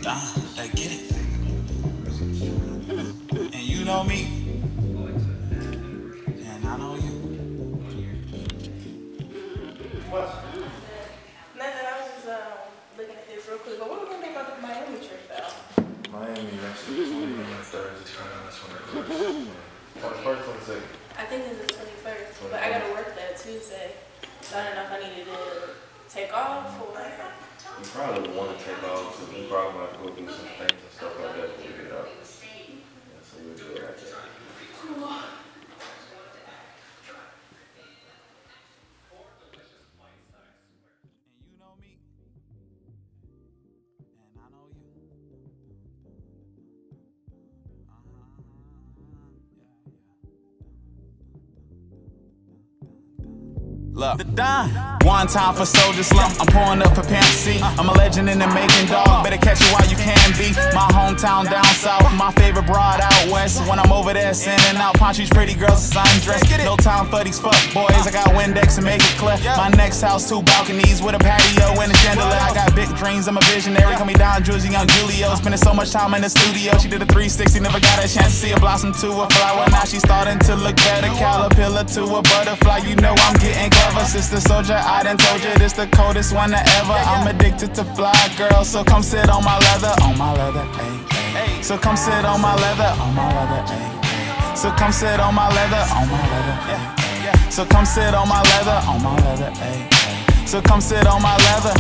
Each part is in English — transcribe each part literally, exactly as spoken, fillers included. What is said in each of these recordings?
Ah, they get it. And you know me. And I know you. What? Nothing, I was just um, looking at this real quick. But what are we going to do about the Miami trip, though? Miami, that's the twenty-third. That's when it goes. twenty-first, twenty-second. I think it's the twenty-first, but I got to work that Tuesday. So I don't know if I needed to take off or... You probably want to take off because we probably have to go do some things and stuff like that before we get out. Yeah, so we'll do it right there. And you know me. And I know you. Look, one time for Soldier Slump, I'm pouring up for Pimp C. I'm a legend in the making, dog. Better catch it while you can be. My hometown down south, my favorite broad out west. When I'm over there sending out Ponchi's pretty girls are sundressed. No time for these fuck boys. I got Windex and make it clear. My next house, two balconies with a patio and a chandelier. I got big dreams, I'm a visionary. Call me Don Juicy, young Julio. Spending so much time in the studio. She did a three sixty, never got a chance to see a blossom to a flower. Now she's starting to look better. Caterpillar to a butterfly. You know I'm getting clever. Sister soldier, I done told you this the coldest one ever. I'm addicted to fly, girl, so come sit on my leather, on my leather, ayy, ayy. So come sit on my leather, on my leather, ayy, ayy. So come sit on my leather, on my leather, ayy, ayy. So come sit on my leather, on my leather, ayy, ayy. So come sit on my leather.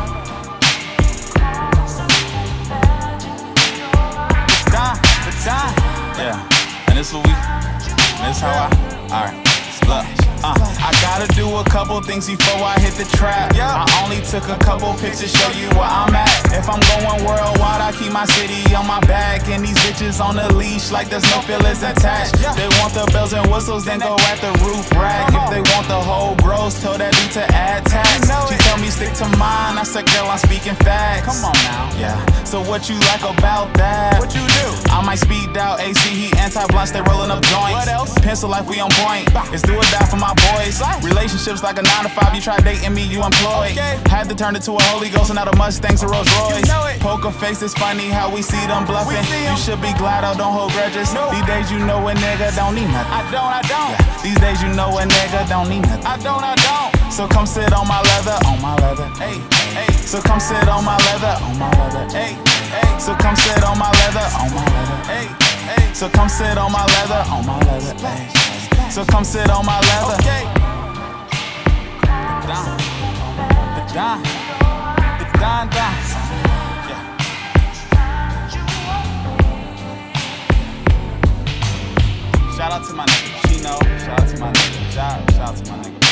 Done, done. Yeah, and this what we, this how I, alright, look. Uh, I gotta do a couple things before I hit the trap. I only took a couple pictures, show you where I'm at. If I'm going worldwide, I keep my city on my back. And these bitches on the leash like there's no feelings attached. They want the bells and whistles, then go at the roof rack. If they want the whole gross, tell that dude to add tax. She tell me stick to mine, I said girl I'm speaking facts. Come on now. Yeah, so what you like about that? What you do? I might speed out A C, he anti-blunt, they rolling up joints. What else? Pencil life, we on point. It's do or die for my boys. Relationships like a nine to five, you try dating me, you employed. Had to turn it to a Holy Ghost and now the Mustang's a Rolls Royce. Poker face is funny how we see them bluffing. You should be glad I don't hold grudges. These days you know a nigga don't need nothing. I don't, I don't. Yeah. These days you know a nigga don't need nothing. I don't, I don't. So come sit on my leather, on my leather, ayy, ayy. So come sit on my leather, on my leather, ayy, ayy. So come sit on my leather, on my leather, ayy, ayy. So come sit on my leather, on my leather, ayy. So come sit on my leather. Okay. The Don, the Don, the Don, Don. Yeah. Shout out to my nigga Chino. Shout out to my nigga Job. Shout out to my nigga.